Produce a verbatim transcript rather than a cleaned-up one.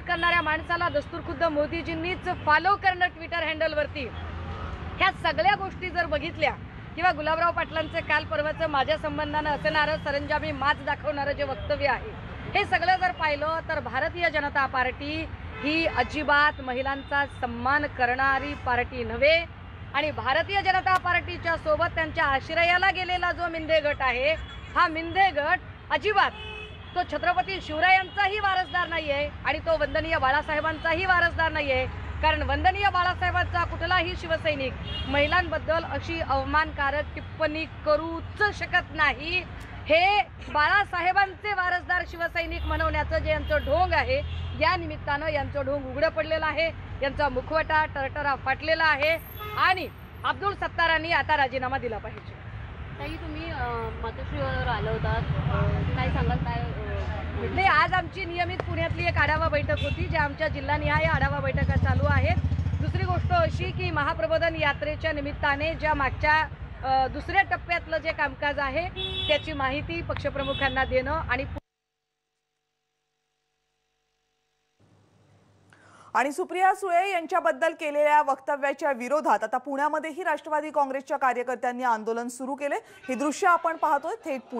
करणाऱ्या माणसाला दस्तूरखुद्द मोदीजींनीच फॉलो करणं ट्विटर हँडलवरती, ह्या सगळ्या गोष्टी जर बघितल्या किंवा गुलाबराव पाटलांचे काल परवाचं माझ्या संबंधानं असणारं सरंजामी माच दाखवणारं जे वक्तव्य आहे, हे सगळं जर पाहिलं तर भारतीय जनता पार्टी ही अजिबात महिलांचा सन्मान करणारी पार्टी नव्हे। आणि भारतीय जनता पार्टीच्या सोबत त्यांच्या आश्रयाला गेलेला जो मिंदे गट आहे, हा मिंदे गट अजिबात तो छत्रपती शिवरायांचाही वारसदार नाही आहे आणि तो वंदनीय बाळासाहेबांचाही वारसदार नाही आहे। कारण वंदनीय बाळासाहेबांचा कुठलाही शिवसैनिक महिलांबद्दल अशी अवमानकारक टिप्पणी करूच शकत नाही। हे बाळासाहेबांचे वारसदार शिवसैनिक म्हणवण्याचं जे यांचं ढोंग आहे, या निमित्तानं यांचं ढोंग उघडं पडलेलं आहे, यांचा मुखवटा टरटरा फाटलेला आहे आणि अब्दुल सत्तारांनी आता राजीनामा दिला पाहिजे। ताई, तुम्ही मातोश्रीवर आला होतात, काय सांगाल? काय नाही, आज आमची नियमित पुण्यातली एक आढावा बैठक होती, ज्या आमच्या जिल्हानिहाय आढावा बैठका चालू आहेत। दुसरी गोष्ट अशी की महाप्रबोधन यात्रेच्या निमित्ताने ज्या मागच्या दुसऱ्या टप्प्यातलं जे कामकाज आहे त्याची माहिती पक्षप्रमुखांना देणं आणि आणि सुप्रिया सुळे यांच्याबद्दल केलेल्या वक्तव्याच्या विरोधात आता पुण्यामध्येही राष्ट्रवादी काँग्रेसच्या कार्यकर्त्यांनी आंदोलन सुरू केले। हे दृश्य आपण पाहतोय थेट